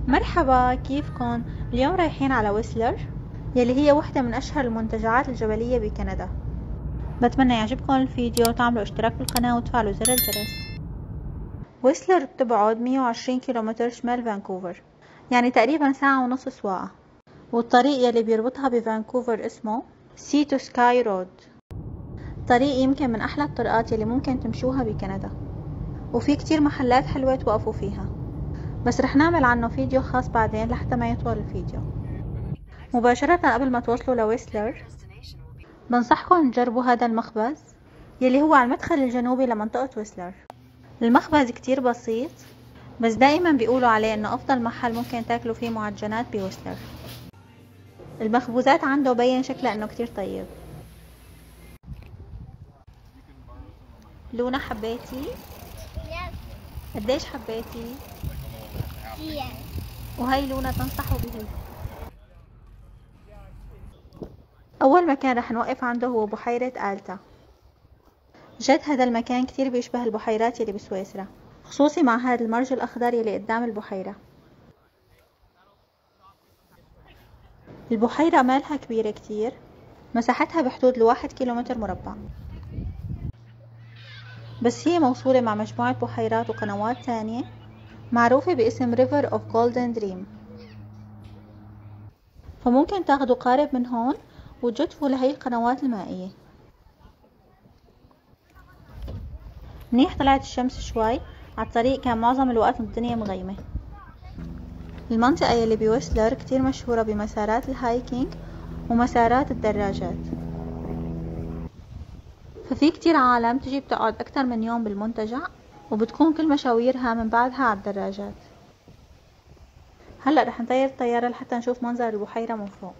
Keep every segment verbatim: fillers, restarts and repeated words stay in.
مرحبا، كيفكن؟ اليوم رايحين على ويسلر يلي هي واحدة من أشهر المنتجعات الجبلية بكندا. بتمنى يعجبكم الفيديو وتعملوا اشتراك بالقناة وتفعلوا زر الجرس. ويسلر بتبعد مية وعشرين كيلومتر شمال فانكوفر، يعني تقريبا ساعة ونص سواقة، والطريق يلي بيربطها بفانكوفر اسمه سي تو سكاي رود. طريق يمكن من أحلى الطرقات يلي ممكن تمشوها بكندا، وفي كتير محلات حلوة توقفوا فيها، بس رح نعمل عنه فيديو خاص بعدين لحتى ما يطول الفيديو. مباشرة قبل ما توصلوا لويسلر بنصحكم تجربوا هذا المخبز يلي هو على المدخل الجنوبي لمنطقة ويسلر. المخبز كتير بسيط، بس دائما بيقولوا عليه انه افضل محل ممكن تاكلوا فيه معجنات بويسلر. المخبوزات عنده بين شكله انه كتير طيب. لونا حبيتي؟ قديش حبيتي؟ وهي لونا تنصحوا بهي. اول مكان رح نوقف عنده هو بحيرة آلتا. جد هذا المكان كتير بيشبه البحيرات يلي بسويسرا، خصوصي مع هذا المرج الاخضر يلي قدام البحيرة. البحيرة مالها كبيرة كتير، مساحتها بحدود الواحد كيلومتر مربع، بس هي موصولة مع مجموعة بحيرات وقنوات تانية معروفة باسم River of Golden Dream. فممكن تاخدوا قارب من هون وتجدفوا لهي القنوات المائية. منيح طلعت الشمس شوي، عالطريق كان معظم الوقت الدنيا مغيمة. المنطقة يلي بويسلر كتير مشهورة بمسارات الهايكينج ومسارات الدراجات، ففي كتير عالم تجي بتقعد أكتر من يوم بالمنتجع، وبتكون كل مشاويرها من بعدها على الدراجات. هلأ رح نطير الطيارة لحتى نشوف منظر البحيرة من فوق.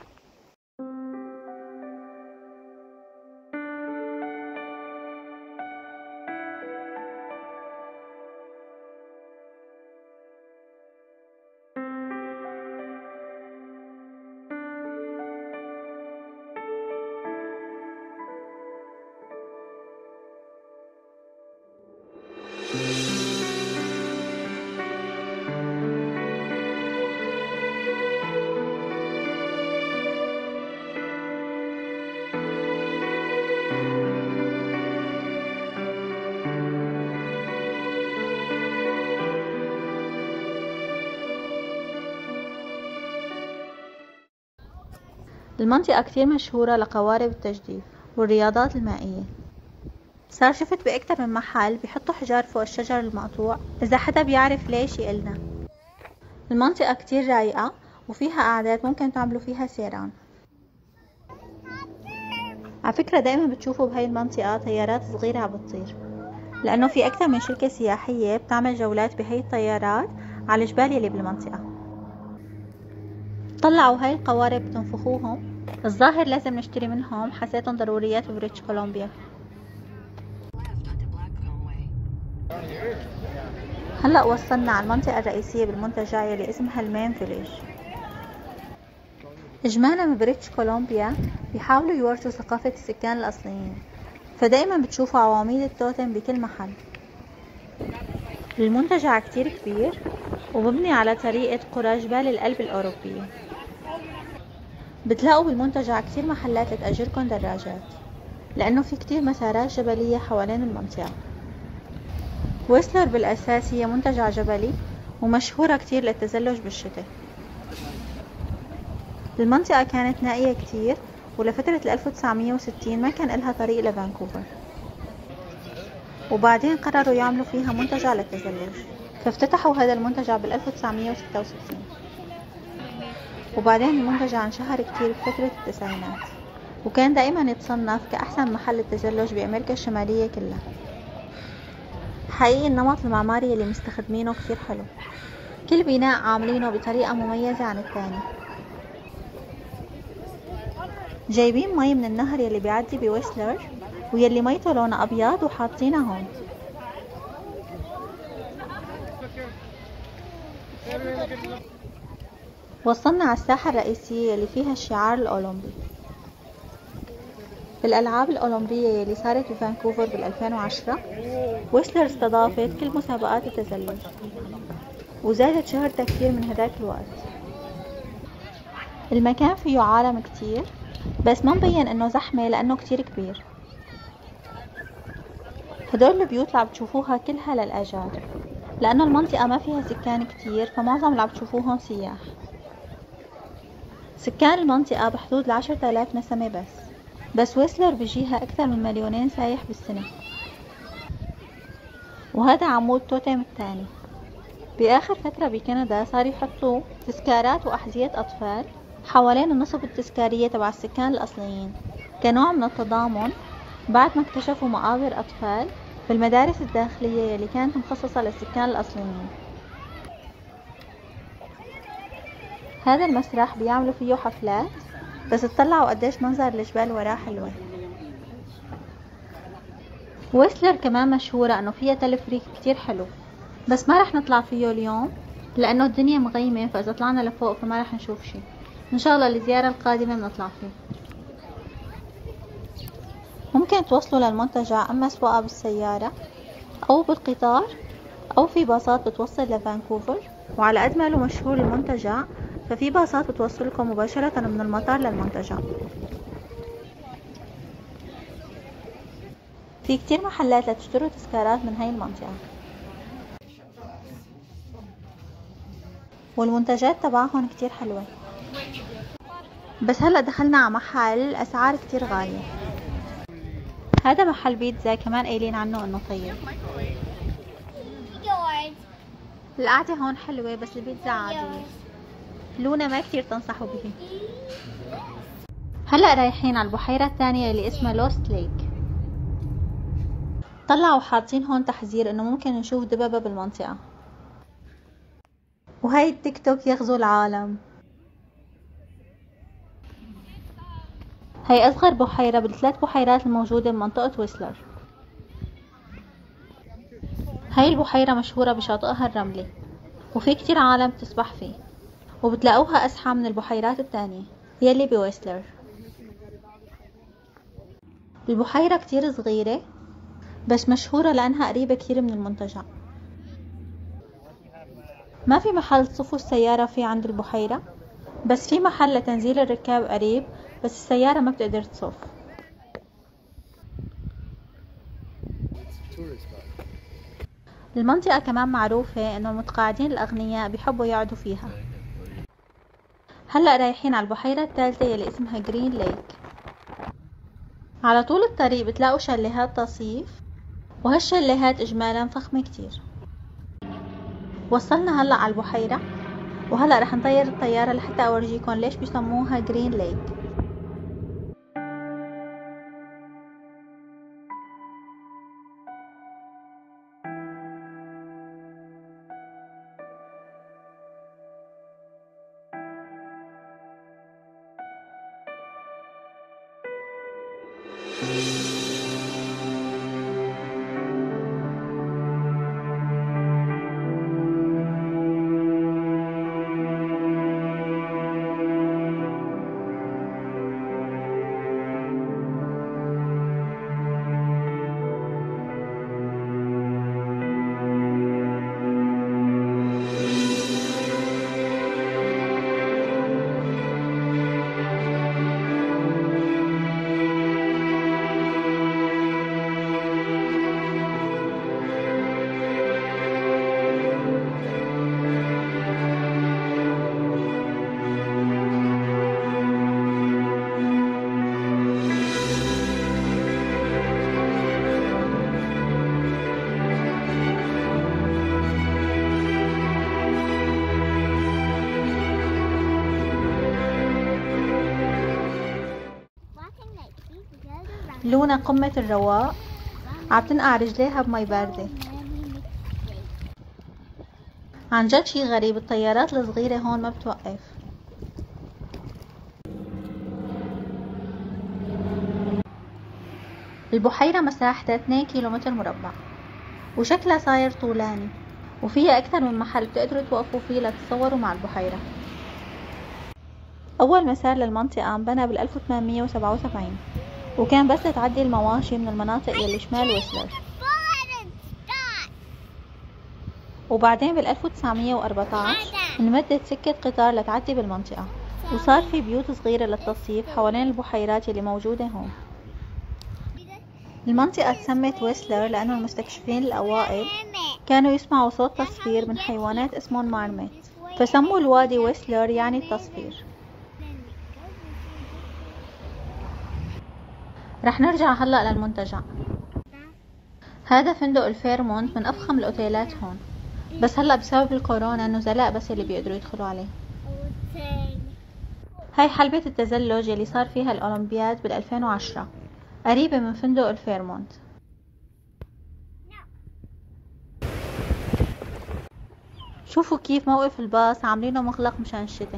المنطقة كتير مشهورة لقوارب التجديف والرياضات المائية. صار شفت بأكتر من محل بيحطوا حجار فوق الشجر المقطوع، إذا حدا بيعرف ليش يقلنا. المنطقة كتير رايقة وفيها قعدات ممكن تعملوا فيها سيران. على فكرة دائما بتشوفوا بهاي المنطقة طيارات صغيرة عم بتطير، لأنه في أكتر من شركة سياحية بتعمل جولات بهاي الطيارات على الجبال يلي بالمنطقة. طلعوا هاي القوارب بتنفخوهم، الظاهر لازم نشتري منهم، حسيتهم ضروريات ببريتش كولومبيا. هلأ وصلنا على المنطقة الرئيسية بالمنتجع يلي اسمها المين فيليج. إجمالا ببريتش كولومبيا بيحاولوا يورثوا ثقافة السكان الأصليين، فدائما بتشوفوا عواميد التوتم بكل محل. المنتجع كتير كبير ومبني على طريقة قرى جبال الألب الأوروبية. بتلاقوا بالمنتجع كتير محلات لتأجركن دراجات، لأنه في كتير مسارات جبلية حوالين المنطقة. ويسلر بالأساس هي منتجع جبلي ومشهورة كتير للتزلج بالشتاء. المنطقة كانت نائية كتير، ولفترة ألف وتسعمية وستين ما كان إلها طريق لفانكوفر، وبعدين قرروا يعملوا فيها منتجع للتزلج، فافتتحوا هذا المنتجع بال ألف وتسعمية وستة وستين. وبعدين المنتجع انشهر كتير بفترة التسعينات، وكان دائما يتصنف كأحسن محل التزلج بأمريكا الشمالية كلها. حقيقي النمط المعماري اللي مستخدمينه كتير حلو، كل بناء عاملينه بطريقة مميزة عن الثاني. جايبين مي من النهر يلي بيعدي بويسلر ويلي ميته لونه أبيض وحاطينها هون. وصلنا على الساحة الرئيسية يلي فيها الشعار الأولمبي. بالألعاب الأولمبية يلي صارت بفانكوفر بالألفين وعشرة، ويسلر استضافت كل مسابقات التزلج، وزادت شهرتها كتير من هداك الوقت. المكان فيه عالم كتير بس ما مبين انه زحمة لانه كتير كبير. هدول البيوت اللي عم تشوفوها كلها للأجار، لأنه المنطقة ما فيها سكان كتير فمعظم اللي عم تشوفوهم سياح. سكان المنطقة بحدود العشرة آلاف نسمة بس بس ويسلر بيجيها أكثر من مليونين سايح بالسنة. وهذا عمود توتيم الثاني. بآخر فترة بكندا صار يحطوا تذكارات وأحذية أطفال حوالين النصب التذكارية تبع السكان الأصليين كنوع من التضامن بعد ما اكتشفوا مقابر أطفال بالمدارس الداخلية اللي كانت مخصصة للسكان الأصليين. هذا المسرح بيعملوا فيه حفلات بس تطلعوا قديش منظر الجبال وراه حلوة. ويسلر كمان مشهورة انه فيها تلفريك كتير حلو بس ما رح نطلع فيه اليوم لانه الدنيا مغيمة، فاذا طلعنا لفوق فما رح نشوف شي. ان شاء الله الزيارة القادمة بنطلع فيه. ممكن توصلوا للمنتجع اما سواقة بالسيارة او بالقطار او في باصات بتوصل لفانكوفر، وعلى قد ما له مشهور المنتجع ففي باصات بتوصلكم مباشرة من المطار للمنتجع. في كتير محلات لتشتروا تذكارات من هاي المنطقة، والمنتجات تبعهم كتير حلوة. بس هلأ دخلنا على محل الأسعار كتير غالية. هذا محل بيتزا كمان قايلين عنه انه طيب. القعدة هون حلوة بس البيتزا عادية. لونا ما كتير تنصحوا به. هلأ رايحين على البحيرة الثانية اللي اسمها لوست ليك. طلعوا حاطين هون تحذير انه ممكن نشوف دببة بالمنطقة. وهاي التيك توك يغزو العالم. هاي اصغر بحيرة بالثلاث بحيرات الموجودة بمنطقة ويسلر. هاي البحيرة مشهورة بشاطئها الرملي وفي كتير عالم تسبح فيه، وبتلاقوها أزحة من البحيرات التانية يلي بويسلر. البحيرة كتير صغيرة بس مشهورة لأنها قريبة كتير من المنتجع. ما في محل تصفوا السيارة فيه عند البحيرة، بس في محل لتنزيل الركاب قريب بس السيارة ما بتقدر تصف. المنطقة كمان معروفة انه المتقاعدين الاغنياء بيحبوا يقعدوا فيها. هلأ رايحين على البحيرة الثالثة يلي اسمها جرين ليك. على طول الطريق بتلاقوا شليهات تصيف، وهالشليهات اجمالا فخمة كتير. وصلنا هلأ على البحيرة، وهلأ رح نطير الطيارة لحتى اورجيكم ليش بيسموها جرين ليك. لونا قمة الرواق عم تنقع رجليها بمي باردة. عن جد شي غريب، الطيارات الصغيرة هون ما بتوقف. البحيرة مساحتها اثنين كيلومتر مربع وشكلها صاير طولاني، وفيها أكثر من محل بتقدروا توقفوا فيه لتتصوروا مع البحيرة. أول مسار للمنطقة انبنى بال ألف وثمانمية وسبعة وسبعين، وكان بس تعدي المواشي من المناطق يلي شمال ويسلر. وبعدين بال ألف وتسعمية وأربعتاشر انمدت سكة قطار لتعدي بالمنطقة، وصار في بيوت صغيرة للتصيف حوالين البحيرات اللي موجودة هون. المنطقة تسمت ويسلر لأنه المستكشفين الأوائل كانوا يسمعوا صوت تصفير من حيوانات اسمهم مارمت، فسموا الوادي ويسلر يعني التصفير. رح نرجع هلأ للمنتجع. هذا فندق الفيرمونت من أفخم الأوتيلات هون، بس هلأ بسبب الكورونا النزلاء بس اللي بيقدروا يدخلوا عليه. هاي حلبة التزلج يلي صار فيها الأولمبياد بالألفين وعشرة، قريبة من فندق الفيرمونت. شوفوا كيف موقف الباص عاملينه مغلق مشان الشتاء.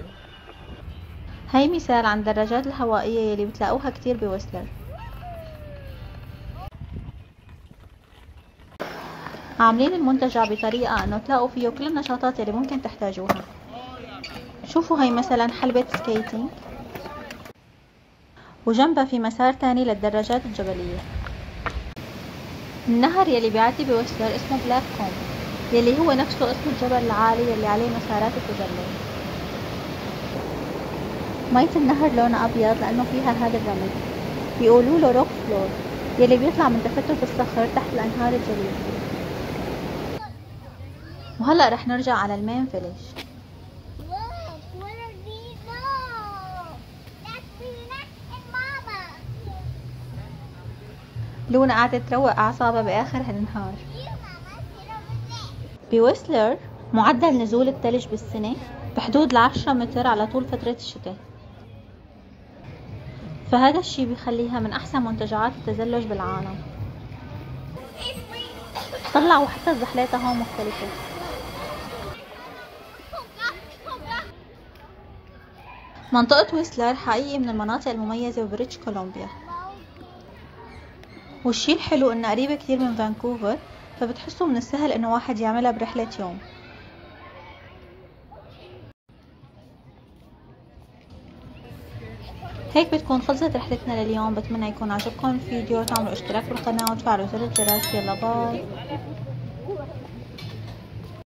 هاي مثال عن الدراجات الهوائية يلي بتلاقوها كتير بويسلر. عاملين المنتجع بطريقة انه تلاقوا فيه كل النشاطات يلي ممكن تحتاجوها. شوفوا هاي مثلا حلبة سكيتينج، وجنبها في مسار تاني للدراجات الجبلية. النهر يلي بيعدي بويسلر اسمه بلاك كوم، يلي هو نفسه اسم الجبل العالي يلي عليه مسارات التزلج. مية النهر لونها أبيض لأنه فيها هذا الرمل، بيقولوا له روك فلور، يلي بيطلع من تفتت الصخر تحت الأنهار الجليدية. وهلأ رح نرجع على المين فيليج. لونا قاعدة تروق أعصابها بآخر هالنهار. بويسلر معدل نزول الثلج بالسنة بحدود العشرة متر على طول فترة الشتاء، فهذا الشي بيخليها من أحسن منتجعات التزلج بالعالم. طلعوا حتى الزحليطة هون مختلفة. منطقة ويسلر حقيقي من المناطق المميزة ببريتش كولومبيا، والشي الحلو انها قريبة كتير من فانكوفر، فبتحسوا من السهل انه واحد يعملها برحلة يوم. هيك بتكون خلصت رحلتنا لليوم. بتمنى يكون عجبكم الفيديو، تعملوا اشتراك بالقناة وتفعلوا زر الجرس. يلا باي.